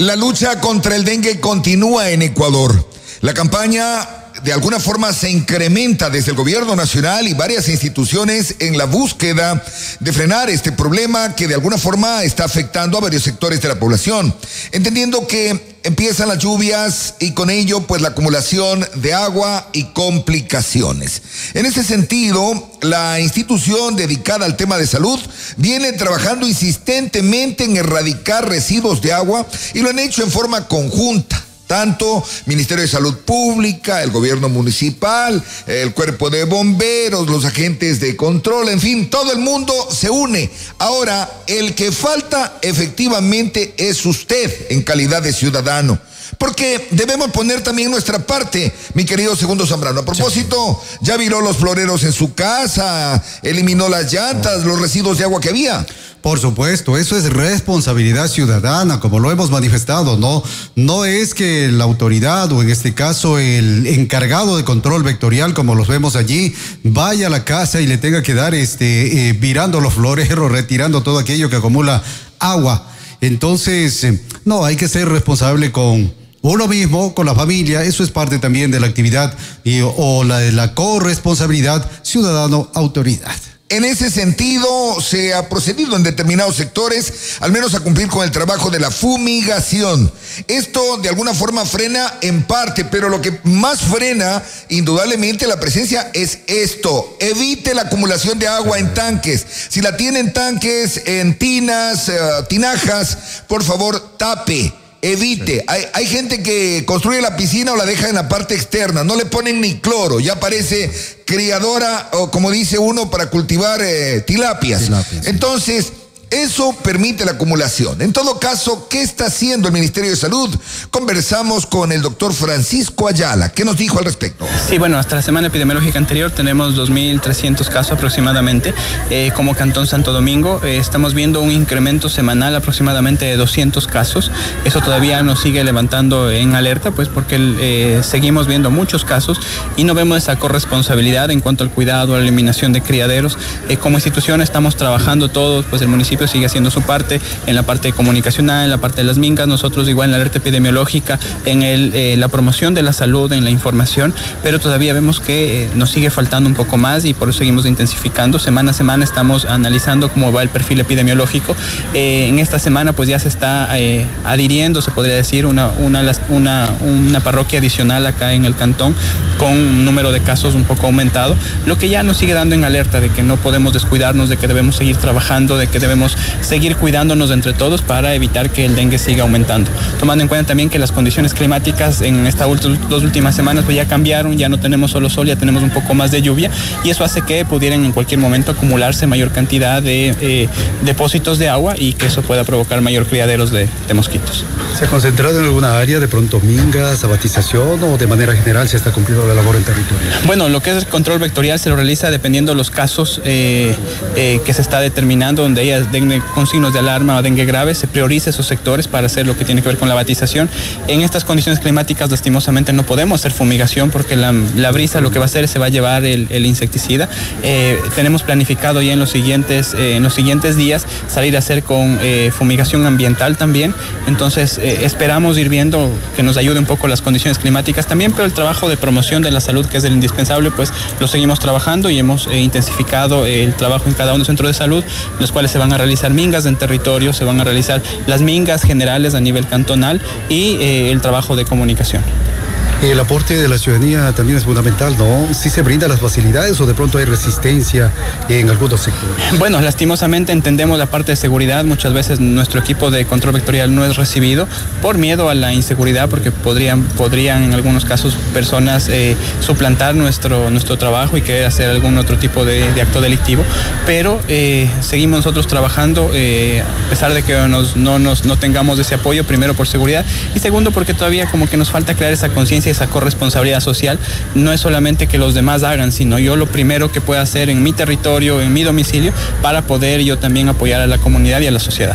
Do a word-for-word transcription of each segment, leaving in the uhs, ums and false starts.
La lucha contra el dengue continúa en Ecuador. La campaña de alguna forma se incrementa desde el gobierno nacional y varias instituciones en la búsqueda de frenar este problema que de alguna forma está afectando a varios sectores de la población, entendiendo que empiezan las lluvias y con ello pues la acumulación de agua y complicaciones. En ese sentido, la institución dedicada al tema de salud viene trabajando insistentemente en erradicar residuos de agua y lo han hecho en forma conjunta. Tanto Ministerio de Salud Pública, el gobierno municipal, el cuerpo de bomberos, los agentes de control, en fin, todo el mundo se une. Ahora, el que falta efectivamente es usted en calidad de ciudadano, porque debemos poner también nuestra parte, mi querido Segundo Zambrano. A propósito, ya viró los floreros en su casa, eliminó las llantas, los residuos de agua que había. Por supuesto, eso es responsabilidad ciudadana, como lo hemos manifestado, ¿no? No es que la autoridad, o en este caso el encargado de control vectorial, como los vemos allí, vaya a la casa y le tenga que dar, este, eh, virando los floreros, retirando todo aquello que acumula agua. Entonces, eh, no, hay que ser responsable con uno mismo, con la familia. Eso es parte también de la actividad y, o la de la corresponsabilidad ciudadano-autoridad. En ese sentido, se ha procedido en determinados sectores, al menos a cumplir con el trabajo de la fumigación. Esto de alguna forma frena en parte, pero lo que más frena, indudablemente, la presencia es esto. Evite la acumulación de agua en tanques. Si la tiene en tanques, en tinas, uh, tinajas, por favor, tape. Evite, hay, hay gente que construye la piscina o la deja en la parte externa, no le ponen ni cloro, ya parece criadora o como dice uno para cultivar eh, tilapias. Tilapias, sí. Entonces, eso permite la acumulación. En todo caso, ¿qué está haciendo el Ministerio de Salud? Conversamos con el doctor Francisco Ayala. ¿Qué nos dijo al respecto? Sí, bueno, hasta la semana epidemiológica anterior tenemos dos mil trescientos casos aproximadamente. Eh, como Cantón Santo Domingo, eh, estamos viendo un incremento semanal aproximadamente de doscientos casos. Eso todavía nos sigue levantando en alerta, pues porque eh, seguimos viendo muchos casos y no vemos esa corresponsabilidad en cuanto al cuidado, a la eliminación de criaderos. Eh, como institución estamos trabajando todos, pues el municipio sigue haciendo su parte en la parte comunicacional, en la parte de las mingas, nosotros igual en la alerta epidemiológica, en el, eh, la promoción de la salud, en la información, pero todavía vemos que eh, nos sigue faltando un poco más y por eso seguimos intensificando. Semana a semana estamos analizando cómo va el perfil epidemiológico. Eh, en esta semana pues ya se está eh, adhiriendo, se podría decir, una, una, una, una parroquia adicional acá en el cantón con un número de casos un poco aumentado, lo que ya nos sigue dando en alerta de que no podemos descuidarnos, de que debemos seguir trabajando, de que debemos seguir cuidándonos entre todos para evitar que el dengue siga aumentando. Tomando en cuenta también que las condiciones climáticas en estas dos últimas semanas pues ya cambiaron, ya no tenemos solo sol, ya tenemos un poco más de lluvia y eso hace que pudieran en cualquier momento acumularse mayor cantidad de eh, depósitos de agua y que eso pueda provocar mayor criaderos de, de mosquitos. ¿Se ha concentrado en alguna área, de pronto mingas, abatización o de manera general se está cumpliendo la labor en territorio? Bueno, lo que es el control vectorial se lo realiza dependiendo de los casos eh, eh, que se está determinando, donde hay dengue con signos de alarma o dengue grave, se prioriza esos sectores para hacer lo que tiene que ver con la abatización. En estas condiciones climáticas, lastimosamente, no podemos hacer fumigación porque la, la brisa lo que va a hacer es se va a llevar el, el insecticida. Eh, tenemos planificado ya en los siguientes, eh, en los siguientes días salir a hacer con eh, fumigación ambiental también. Entonces, eh, esperamos ir viendo que nos ayude un poco las condiciones climáticas también, pero el trabajo de promoción de la salud, que es el indispensable, pues lo seguimos trabajando y hemos eh, intensificado el trabajo en cada uno de los centros de salud, los cuales se van a realizar mingas en territorio, se van a realizar las mingas generales a nivel cantonal y eh, el trabajo de comunicación. El aporte de la ciudadanía también es fundamental, ¿no? ¿Sí se brindan las facilidades o de pronto hay resistencia en algunos sectores? Bueno, lastimosamente entendemos la parte de seguridad. Muchas veces nuestro equipo de control vectorial no es recibido por miedo a la inseguridad, porque podrían, podrían en algunos casos personas eh, suplantar nuestro, nuestro trabajo y querer hacer algún otro tipo de, de acto delictivo. Pero eh, seguimos nosotros trabajando, eh, a pesar de que nos, no, nos, no tengamos ese apoyo, primero por seguridad y segundo porque todavía como que nos falta crear esa conciencia, esa corresponsabilidad social. No es solamente que los demás hagan, sino yo lo primero que pueda hacer en mi territorio, en mi domicilio, para poder yo también apoyar a la comunidad y a la sociedad.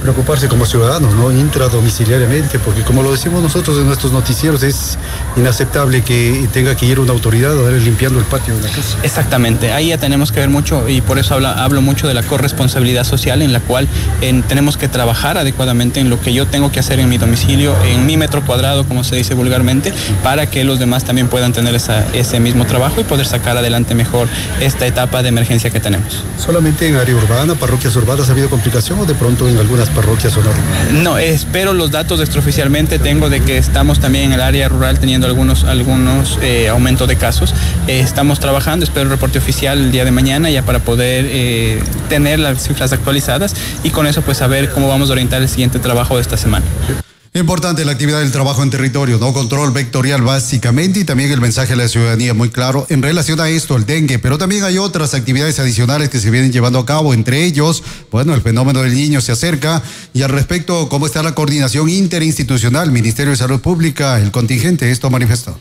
preocuparse como ciudadanos, ¿no? Intradomiciliariamente, porque como lo decimos nosotros en nuestros noticieros, es inaceptable que tenga que ir una autoridad a darle limpiando el patio de la casa. Exactamente, ahí ya tenemos que ver mucho y por eso habla, hablo mucho de la corresponsabilidad social en la cual en, tenemos que trabajar adecuadamente en lo que yo tengo que hacer en mi domicilio, en mi metro cuadrado, como se dice vulgarmente, para que los demás también puedan tener esa, ese mismo trabajo y poder sacar adelante mejor esta etapa de emergencia que tenemos. ¿Solamente en área urbana, parroquias urbanas ha habido complicación o de pronto en algunas parroquias o no? No, espero los datos extraoficialmente tengo de que estamos también en el área rural teniendo algunos, algunos eh, aumentos de casos. Eh, estamos trabajando, espero el reporte oficial el día de mañana ya para poder eh, tener las cifras actualizadas y con eso pues saber cómo vamos a orientar el siguiente trabajo de esta semana. Importante la actividad del trabajo en territorio, ¿no? Control vectorial básicamente y también el mensaje a la ciudadanía muy claro en relación a esto, el dengue, pero también hay otras actividades adicionales que se vienen llevando a cabo, entre ellos, bueno, el fenómeno del niño se acerca y al respecto, ¿cómo está la coordinación interinstitucional, Ministerio de Salud Pública, el contingente, esto manifestó?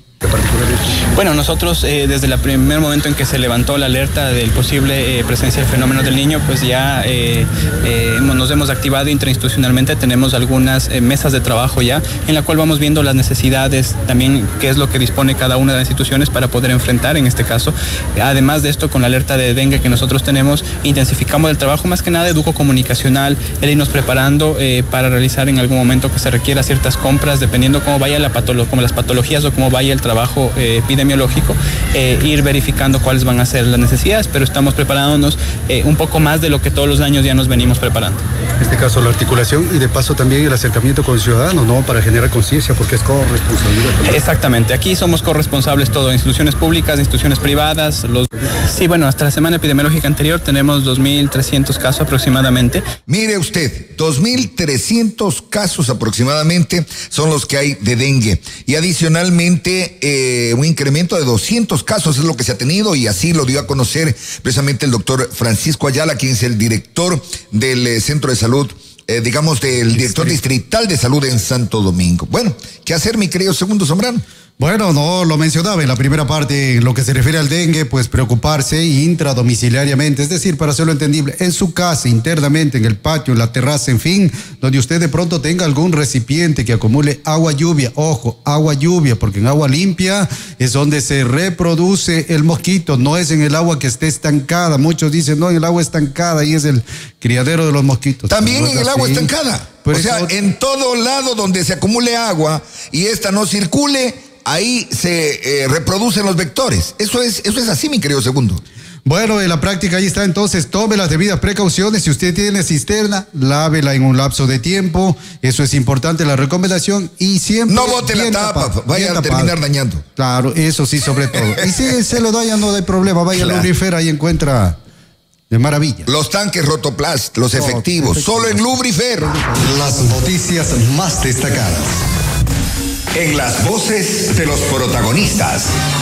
Bueno, nosotros eh, desde el primer momento en que se levantó la alerta del posible eh, presencia del fenómeno del niño, pues ya eh, eh, nos hemos activado interinstitucionalmente, tenemos algunas eh, mesas de trabajo ya, en la cual vamos viendo las necesidades, también qué es lo que dispone cada una de las instituciones para poder enfrentar en este caso. Además de esto, con la alerta de dengue que nosotros tenemos, intensificamos el trabajo más que nada educocomunicacional, el irnos preparando eh, para realizar en algún momento que se requiera ciertas compras, dependiendo cómo vaya la patolo- como las patologías o cómo vaya el trabajo eh, epidemiológico, eh, ir verificando cuáles van a ser las necesidades, pero estamos preparándonos eh, un poco más de lo que todos los años ya nos venimos preparando. En este caso la articulación y de paso también el acercamiento con ciudadanos, ¿no? Para generar conciencia, porque es corresponsabilidad también. Exactamente, aquí somos corresponsables todo, instituciones públicas, instituciones privadas. Los... Sí, bueno, hasta la semana epidemiológica anterior tenemos dos mil trescientos casos aproximadamente. Mire usted, dos mil trescientos casos aproximadamente son los que hay de dengue y adicionalmente eh, un incremento de doscientos casos es lo que se ha tenido y así lo dio a conocer precisamente el doctor Francisco Ayala, quien es el director del eh, Centro de Salud, eh, digamos del director distrital de salud en Santo Domingo. Bueno, ¿qué hacer, mi querido Segundo Zambrano? Bueno, no, lo mencionaba en la primera parte, en lo que se refiere al dengue, pues preocuparse intradomiciliariamente, es decir, para hacerlo entendible, en su casa, internamente, en el patio, en la terraza, en fin, donde usted de pronto tenga algún recipiente que acumule agua lluvia, ojo, agua lluvia, porque en agua limpia es donde se reproduce el mosquito, no es en el agua que esté estancada, muchos dicen, no, en el agua estancada, y es el criadero de los mosquitos. También no en el así. agua estancada, o sea, eso... en todo lado donde se acumule agua y esta no circule, ahí se eh, reproducen los vectores. Eso es, eso es así, mi querido Segundo. Bueno, en la práctica ahí está, entonces tome las debidas precauciones. Si usted tiene cisterna, lávela en un lapso de tiempo. Eso es importante, la recomendación. Y siempre... No bote la tapa, tapado, vaya a tapado. terminar dañando. Claro, eso sí, sobre todo. Y si se lo daña, no hay problema. Vaya claro. al Lubrifer, ahí encuentra de maravilla. Los tanques Rotoplast, los oh, efectivos, efectivos, solo en Lubrifer. Las noticias más destacadas en las voces de los protagonistas.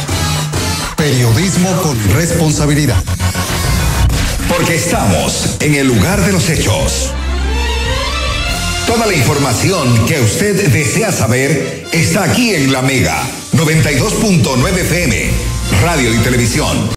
Periodismo con responsabilidad. Porque estamos en el lugar de los hechos. Toda la información que usted desea saber está aquí en La Mega noventa y dos punto nueve F M, Radio y Televisión.